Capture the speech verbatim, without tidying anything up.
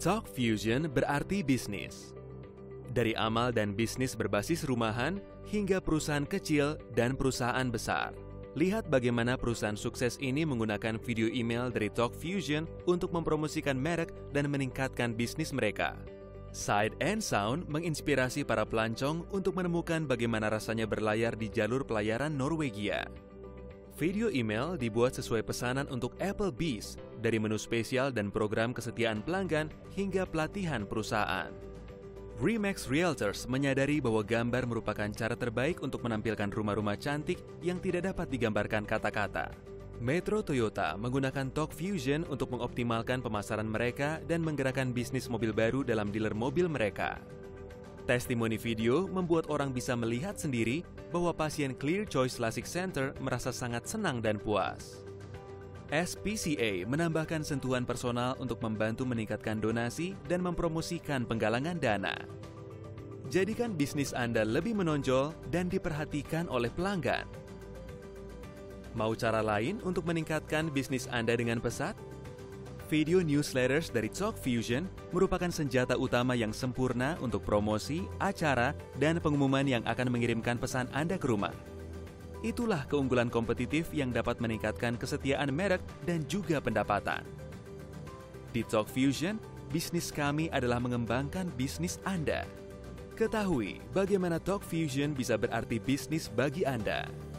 Talk Fusion berarti bisnis. Dari amal dan bisnis berbasis rumahan hingga perusahaan kecil dan perusahaan besar. Lihat bagaimana perusahaan sukses ini menggunakan video email dari Talk Fusion untuk mempromosikan merek dan meningkatkan bisnis mereka. Sight and Sound menginspirasi para pelancong untuk menemukan bagaimana rasanya berlayar di jalur pelayaran Norwegia. Video email dibuat sesuai pesanan untuk Applebee's, dari menu spesial dan program kesetiaan pelanggan hingga pelatihan perusahaan. Remax Realtors menyadari bahwa gambar merupakan cara terbaik untuk menampilkan rumah-rumah cantik yang tidak dapat digambarkan kata-kata. Metro Toyota menggunakan Talk Fusion untuk mengoptimalkan pemasaran mereka dan menggerakkan bisnis mobil baru dalam dealer mobil mereka. Testimoni video membuat orang bisa melihat sendiri bahwa pasien Clear Choice LASIK Center merasa sangat senang dan puas. S P C A menambahkan sentuhan personal untuk membantu meningkatkan donasi dan mempromosikan penggalangan dana. Jadikan bisnis Anda lebih menonjol dan diperhatikan oleh pelanggan. Mau cara lain untuk meningkatkan bisnis Anda dengan pesat? Video newsletters dari Talk Fusion merupakan senjata utama yang sempurna untuk promosi, acara, dan pengumuman yang akan mengirimkan pesan Anda ke rumah. Itulah keunggulan kompetitif yang dapat meningkatkan kesetiaan merek dan juga pendapatan. Di Talk Fusion, bisnis kami adalah mengembangkan bisnis Anda. Ketahui bagaimana Talk Fusion bisa berarti bisnis bagi Anda.